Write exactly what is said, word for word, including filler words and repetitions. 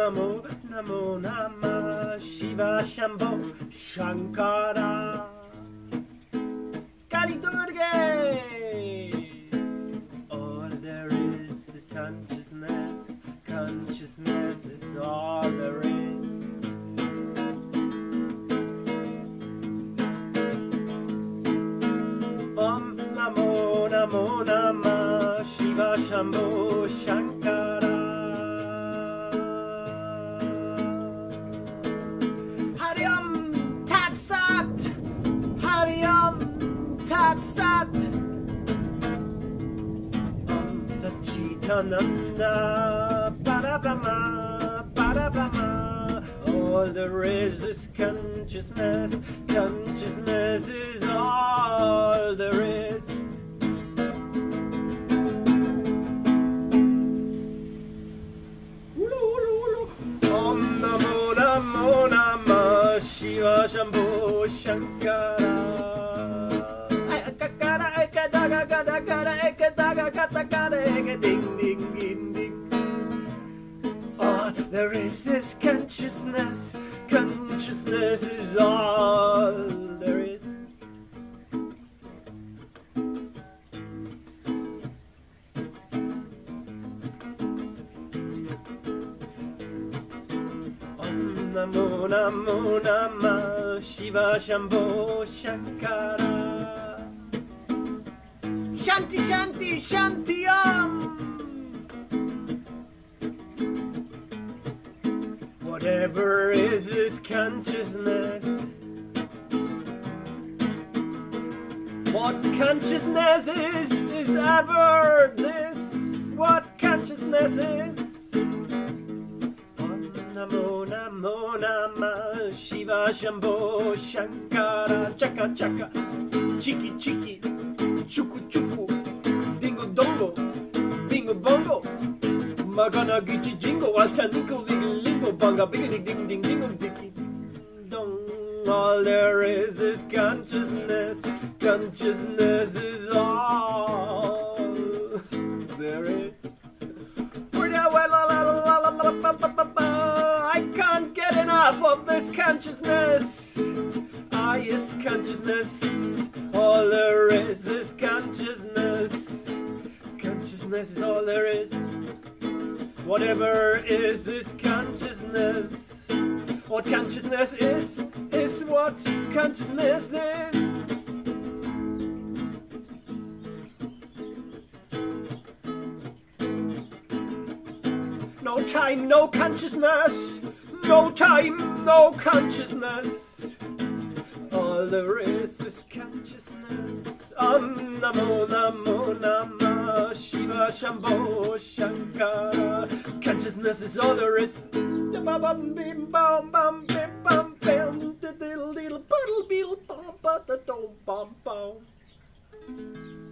Namo, Namo Namah Shiva Shambho Shankara Kali Durga. All there is is consciousness. Consciousness is all there is. Om Namo Namo Namah Shiva Shambho Shankara. Hari Om Tat Sat. Hari Om Tat Sat. Om Satchitananda Parabrahma Parabrahma. All there is is consciousness. Consciousness is all there is. Om Namo Namo Namah Shiva Shambho Shankara. Ding ding ding ding. All there is is consciousness. Consciousness is all there is. Om Namo Namo Namah Shiva Shambho Shankara. Shanti Shanti Shanti Om. Whatever is is consciousness. What consciousness is is ever this. What consciousness is. Om Namo Namo Namah Shiva Shambho Shankara. Chaka chaka, chiki chiki, chuku chuku, dingo dongo, bingo bongo, magana gichi jingo, alchaninko lingo banga, biggy ding ding dingo dicky dong. All there is is consciousness. Consciousness is all there is. I can't get enough of this consciousness. I is consciousness. All there is is consciousness. Consciousness is all there is. Whatever is is consciousness. What consciousness is is what consciousness is. No time, no consciousness. No time, no consciousness. All there is is consciousness. Om Namo Namo Namah Shiva Shambho Shankara. Consciousness is all there is. Bam bim bam bam bim bam bam diddle diddle boodle beetle bam ba da dum bam bam.